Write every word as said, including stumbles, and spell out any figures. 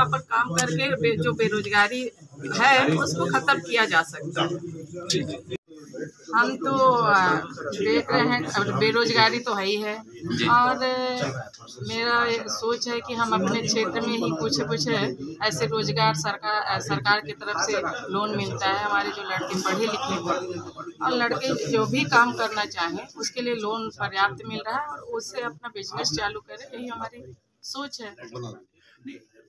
वहाँ पर काम करके बे, जो बेरोजगारी है उसको खत्म किया जा सकता है। हम तो देख रहे हैं बेरोजगारी तो है ही है, और मेरा सोच है कि हम अपने क्षेत्र में ही कुछ कुछ ऐसे रोजगार सरकार सरकार की तरफ से लोन मिलता है। हमारे जो लड़के पढ़े लिखे हैं और लड़के जो भी काम करना चाहें उसके लिए लोन पर्याप्त मिल रहा है, और उससे अपना बिजनेस चालू करें, यही हमारी सोच है।